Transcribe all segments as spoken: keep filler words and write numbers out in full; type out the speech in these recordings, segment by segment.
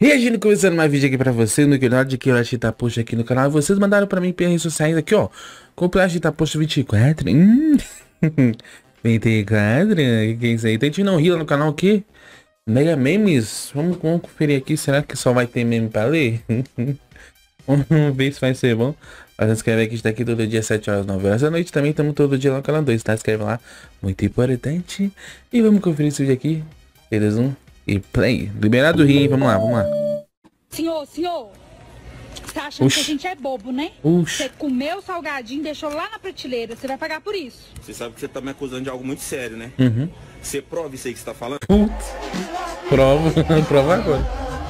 E a gente começando mais vídeo aqui pra você, no canal de que eu achei tá post aqui no canal. Vocês mandaram pra mim pelas redes sociais aqui, ó. Complete tá post vinte e quatro. Hum. vinte e quatro? Que que é isso aí? Tente não rir lá no canal aqui. Mega memes. Vamos, vamos conferir aqui. Será que só vai ter meme pra ler? Vamos ver se vai ser bom. Mas se inscreve aqui, está aqui todo dia, sete horas, nove horas da noite. Também estamos todo dia lá no canal dois, tá? Escreve lá. Muito importante. E vamos conferir esse vídeo aqui. três, um e play. Liberado o rio, hein? Vamos lá, vamos lá. Senhor, senhor, você tá achando Uxi. que a gente é bobo, né? Uxi. Você comeu o salgadinho, deixou lá na prateleira, você vai pagar por isso. Você sabe que você tá me acusando de algo muito sério, né? Uhum. Você prova isso aí que você tá falando? Putz. Prova, prova agora.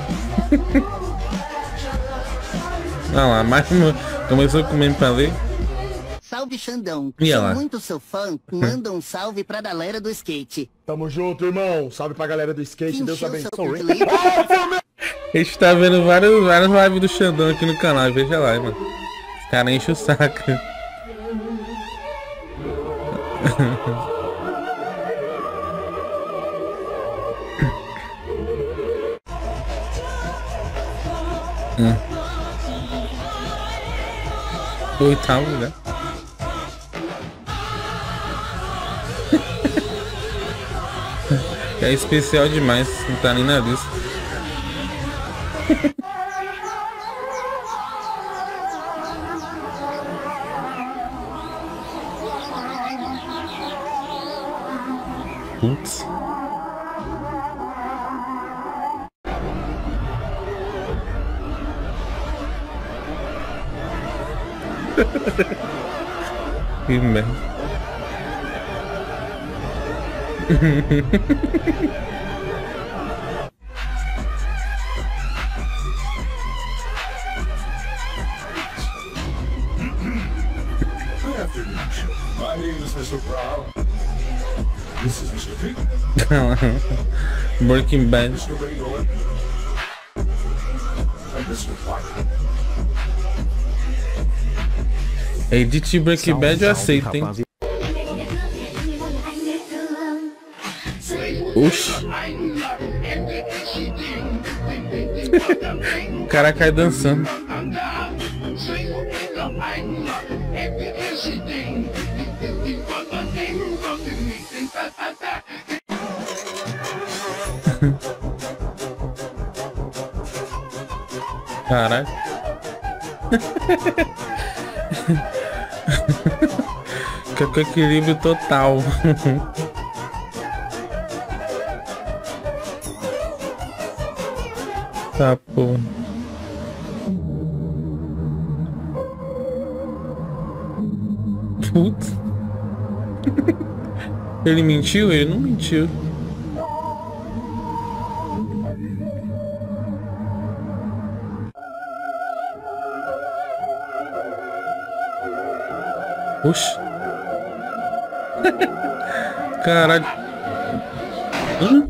Olha lá, mais uma. Começou comendo pra ler. Salve, Xandão. E Sou ela? muito seu fã. Manda um salve pra galera do skate. Tamo junto, irmão. Salve pra galera do skate. Deus Encheu seu abençoe. Felipe. A gente tá vendo vários, várias lives do Xandão aqui no canal. Veja lá, mano. Os caras enchem o saco. hum. Oitavo lugar. É especial demais, não tá nem na lista. Putz. Que merda. My name is mister Brown. This is mister Pink. Breaking Bad. mister Ringo. And mister Parker. Edit Breaking Bad eu aceito, hein? Oxi. O cara cai dançando. Caralho. Fica com equilíbrio total. Tá, pô. Putz. Ele mentiu? Ele não mentiu. Oxi. Caralho. Hã?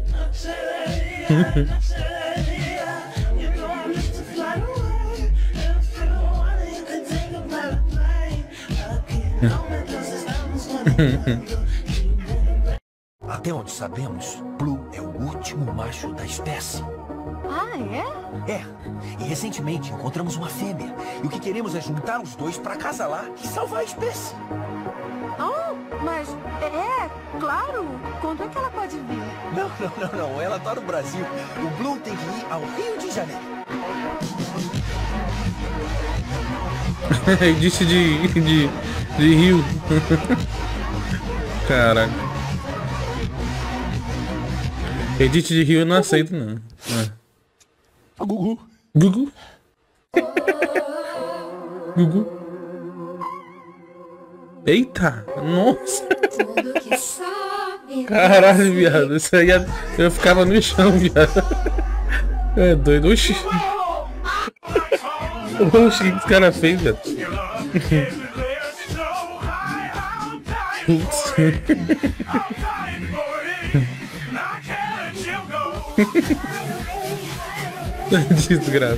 Até onde sabemos, Blue é o último macho da espécie. Ah, é? É, e recentemente encontramos uma fêmea. E o que queremos é juntar os dois para acasalar e salvar a espécie. Oh, mas é, claro. Quando é que ela pode vir? Não, não, não, não. Ela tá no Brasil. O Blue tem que ir ao Rio de Janeiro. Disse de, de, de Rio. Caraca. Edit de Rio eu não aceito, não. Ah. Gugu. Gugu. Gugu. Eita, nossa. Caralho, viado. Isso aí ia- eu ficava no chão, viado. É doido. Oxi. Oxi, o que esse cara fez, viado? Putz. Desgraça.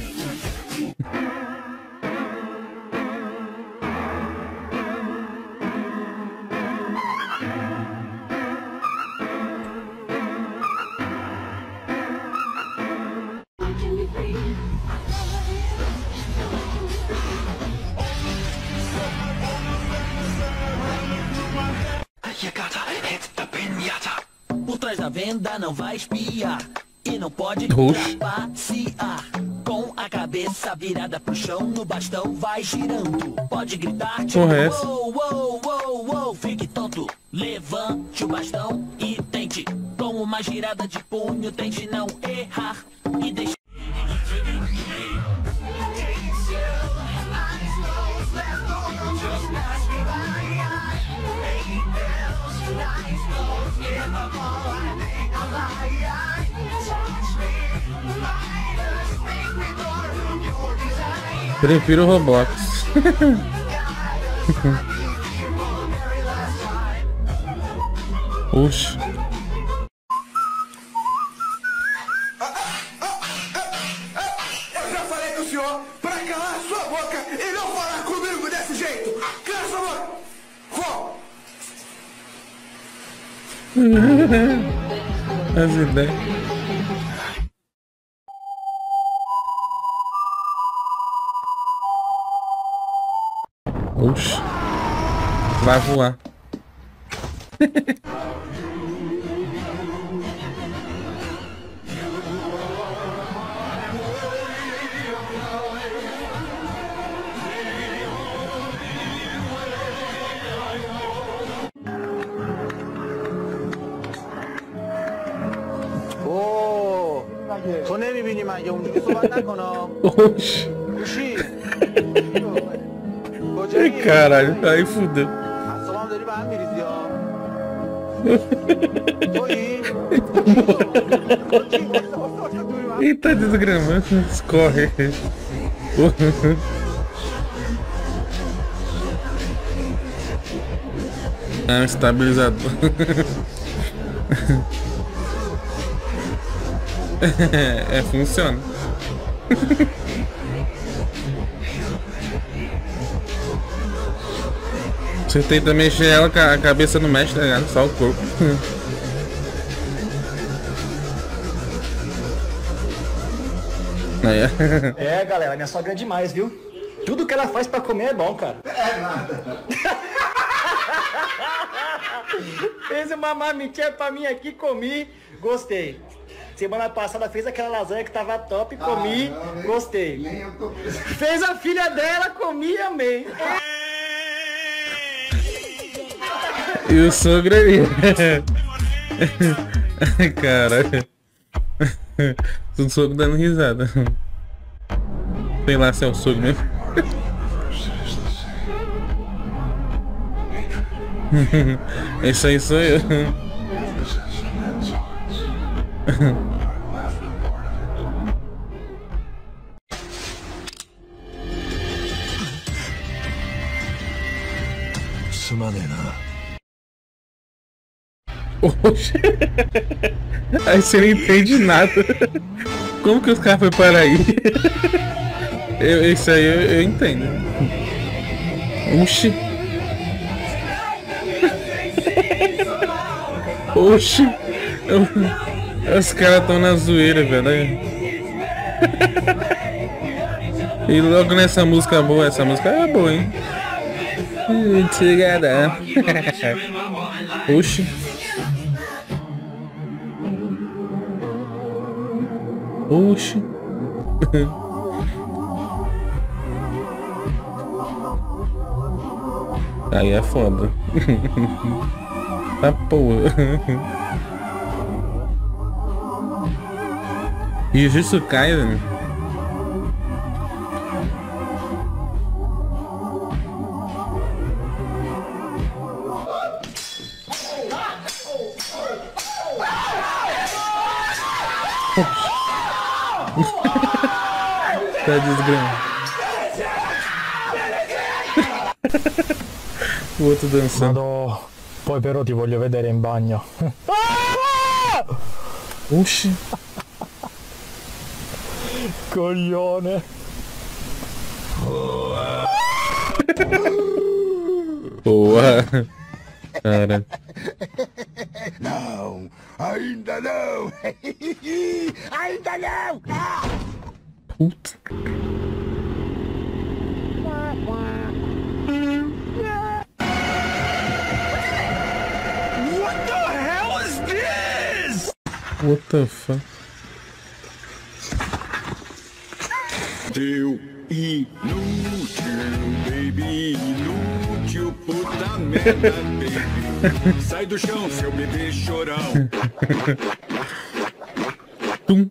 Por trás da venda não vai espiar e não pode Oxe. trapacear. Com a cabeça virada pro chão, no bastão vai girando. Pode gritar tipo Porra, é essa? uou, uou, uou, uou. Fique tonto, levante o bastão e tente. Com uma girada de punho, tente não errar e deixe. Prefiro Roblox. Oxi. Eu já falei com o senhor pra calar sua boca e não falar comigo desse jeito. Cala sua boca. Vou. As ideias. Oxi. Vai voar. 오, 손해비비니만 좀 수반할 거너. Oxi. 혹시 Ai, caralho. Aí fudeu. 사람들이 반밀이지요. 저희 Eita, desgramando. Escorre. É um estabilizador. É, funciona. Você tenta mexer ela, a cabeça não mexe, tá ligado? Só o corpo. Aí, É, galera, minha sogra é demais, viu? Tudo que ela faz pra comer é bom, cara. É nada. Fez uma marmitinha pra mim aqui, comi, gostei. Semana passada fez aquela lasanha que tava top, comi, ah, não, nem, gostei. Nem eu tô... Fez a filha dela, comi e amei. E o sogro aí. Caralho. O sogro dando risada. Sei lá se é o sogro mesmo. Esse aí sou eu. Oxe. Aí você não entende nada. Como que os caras foram parar aí? Eu, isso aí eu, eu entendo. Oxi. Oxi. Eu, os caras estão na zoeira, velho. E logo nessa música boa, essa música é boa, hein? Oxi. Oxi. Aí é foda. Tá porra. Jujutsu Kaisen. Tá desgramado. O outro dançando. Poi però ti voglio vedere in bagno. Oxi. Coglione. Boa. Cara. Não, ainda não. Ainda não. Puta. What the hell is this? What the fuck? Deu inútil, baby, inútil, puta merda, baby. Sai do chão, seu bebê chorão. Tum.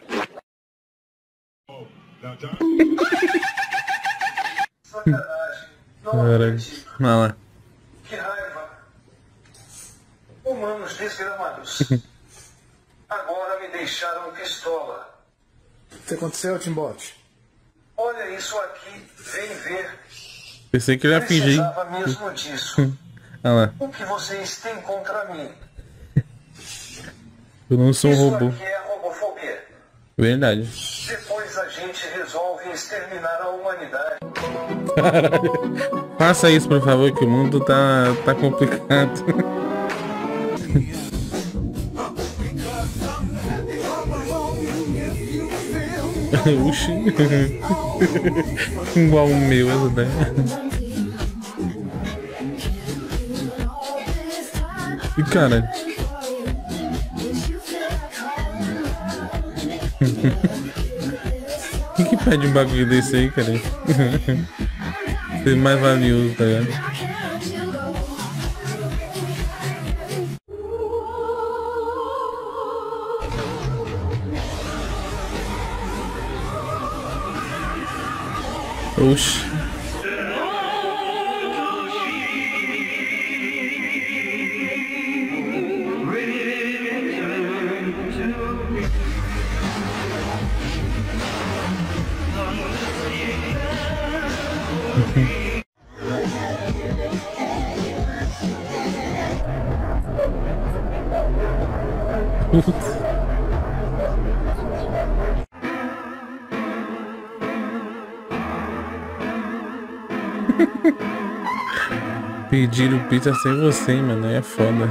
Caralho. Olha lá. Que raiva. Humanos desgramados. Agora me deixaram pistola. O que aconteceu, Timbote? Olha isso aqui, vem ver. Pensei que ele ia fingir. Precisava mesmo disso. Olha lá. O que vocês têm contra mim? Eu não sou um Isso robô. aqui é robofobia. Verdade. Depois a gente resolve exterminar a humanidade. Caralho. Faça isso, por favor, que o mundo tá, tá complicado. Oxi. Igual o meu, essa daí. E cara. Quem que pede um bagulho desse aí, cara? Ser mais valioso, tá ligado? Oxi. Pediram pizza sem você, hein, mano, é foda.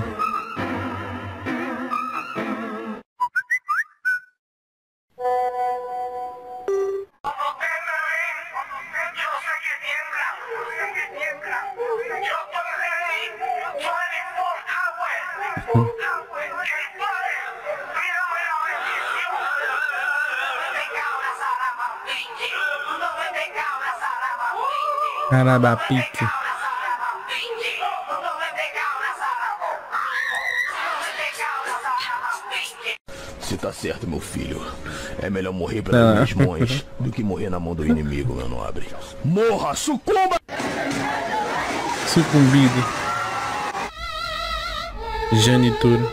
Carabapique. Você tá certo, meu filho. É melhor morrer pelas minhas mãos do que morrer na mão do inimigo, meu nobre. Morra, sucumba! Sucumbido. Janitura.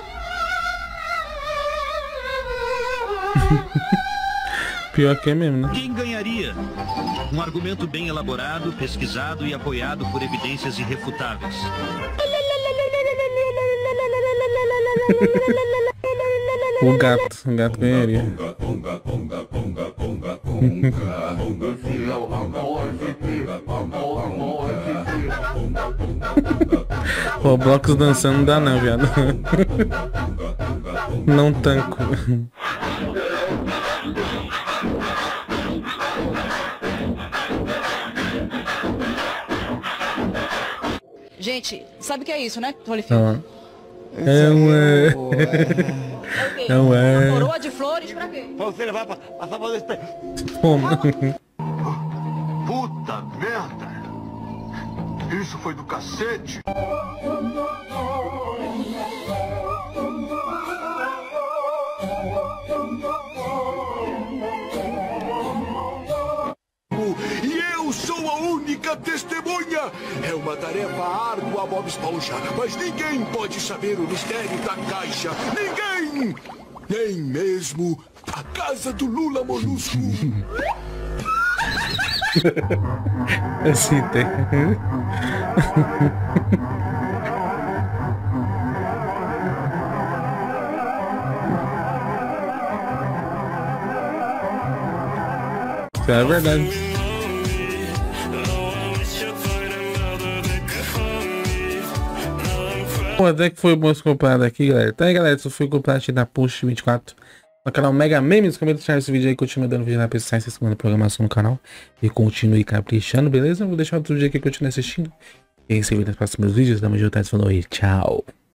Pior que é mesmo, né? Quem ganharia? Um argumento bem elaborado, pesquisado e apoiado por evidências irrefutáveis. O gato, o gato ganharia. Roblox dançando não dá não, viado. Não tanco. Gente, sabe o que é isso, né, Holyfield? Não. É uma... É uma... Coroa de flores pra quê? Pra você levar pra passar pra esse... Toma. Puta merda! Isso foi do cacete! E eu sou a única testemunha! É uma tarefa árdua, Bob Esponja, mas ninguém pode saber o mistério da caixa! Ninguém! Nem mesmo a casa do Lula Molusco! Assim tem. Isso é verdade. Pô, até que foi bom esse comprado aqui, galera. Tá aí, galera, isso foi comprado aqui na Push vinte e quatro. no canal Mega Memes. Comenta, deixar esse vídeo aí, continue dando vídeo lá pra vocês, se inscrevendo na programação no canal e continue caprichando, beleza? Vou deixar outro vídeo aqui, continue assistindo. E aí, se vê nos próximos vídeos. Tamo junto, falou aí, tchau.